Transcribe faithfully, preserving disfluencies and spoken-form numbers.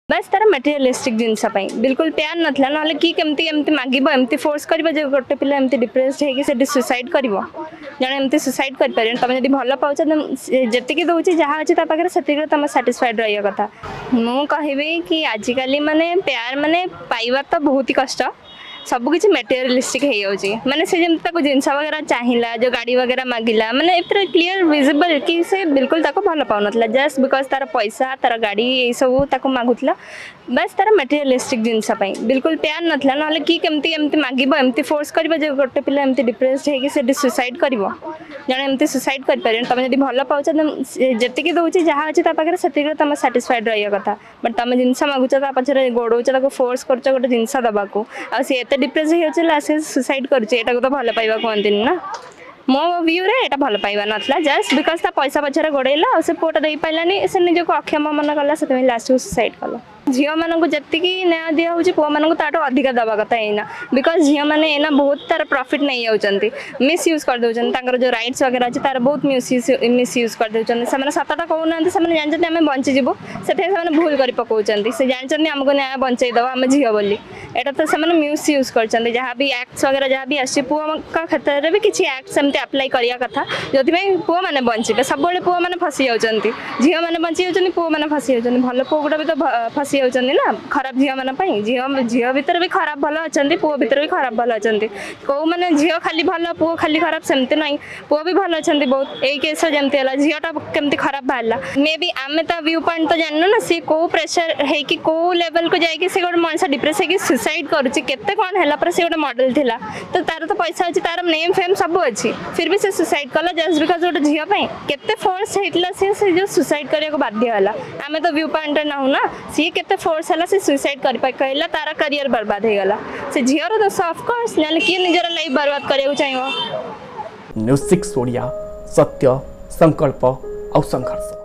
बस तार मटेरियलिस्टिक जिनस बिल्कुल प्यार नाला ना कि केमती एमती मांग एमती फोर्स कर गोटे पिला एमती डिप्रेस्ड होगी सुसाइड कर जन एमती सुसाइड कर तुम जब भल पाच जी दूसरी जहाँ अच्छे पाखे से तुम साटिस्फाइड रहा कथा मु कहि कि आजिकल माने प्यार माने पाइबा तो बहुत ही कष्ट सब किसी मटेरियलिस्टिक हो जाऊँगी माने से जमी जिनस वगैरह चाहिला जो गाड़ी वगैरह मांगिला माने इतना क्लीयर विजिबल कि से बिल्कुल ताको भल पाउन जस्ट बिकज तार पैसा तार गाड़ी ये सब ताको मागुला बस तार मटेरियलिस्टिक जिनस बिल्कुल प्यार नाला ना कि केमती एमती मांग एमती फोर्स कर गोटे पिला एमती डिप्रेस्ड होगी सुसाइड कर जन एमती सुसाइड कर तुम जब भल पाच जी दूसरी जहाँ अच्छे पाखे से तुम साटिस्फाइड रहा कथा बट तुम जिनस मागुच पचर गोड़ौच फोर्स कर गोटे जिनस दबाक आ डिप्रेस हो सुसाइड करुचे तो भल पाइबा कहती ना मो व्यू रे एटा भल पाइबा नाथला जस्ट बिकज ता पैसा पछरे गोड़ेला और से पुआटा दे पाइलानी से निजको अक्षम मन कला से लास्ट को सुसाइड कला झील मानक जी न्याय दिया हूँ पुआ मानक ताठू अधिक दवा कथा एना बिकज झील मैंने एना बहुत तार प्रॉफिट नहीं जाऊँच मिसयूज कर दौरान जो राइट्स वगैरह अच्छे तार बहुत मिसयूज कर दौरान से सतटा कहना से जानते आम बंचीजु से भूल कर पकाउं से जानते आमको न्याय बंचाई दवा आम झील बोली एटा तो से मिसयूज कर जहाँ भी एक्ट्स वगैरह जहाँ भी आस पुआ क्षेत्र में भी किसी एक्ट्स एमती अप्लाई करिया कथा जो पुआ मैंने बचे सब पुआ मैंने फसी जाऊँच झील मैंने बची जाऊँ पुआ मैंने फसी जाऊँ भल पुआ गुड़ा भी तो फसी जाऊँच ना खराब झील मान झील झील भितर भी खराब भल अच्छा पुआ भितर भी खराब भल अच्छा कौ मैंने झील खाली भल पुआ खाली खराब सेमती ना पुआ भी भल अच्छा बहुत यही केस जमती है झीलटा केमती खराब बाहर मे भी आम ता व्यू पॉइंट तो जानू ना सी कौ प्रेसर है कि कौ लेवल को जाकि से गोटे मनुष्य डिप्रेस होगी सुसाइड करुच्ची केते कौन है पर से गोटे मॉडल थिला तो तार तो पैसा अच्छी तार नेम फेम सब अच्छी फिर भी से सुसाइड कला जस्ट बिकज गोटे झील केते फोर्स होता सी से जो सुसाइड करने को बाध्य है आम तो व्यू पॉइंट ना हो ना सी केते फोर्स है से सुसाइड कर कहला तार करियर बर्बाद हो गला से झील दोष ऑफकोर्स ना किए निजर लाइफ बर्बाद करने चाहिए। न्यूज़ सिक्स ओडिया सत्य संकल्प और संघर्ष।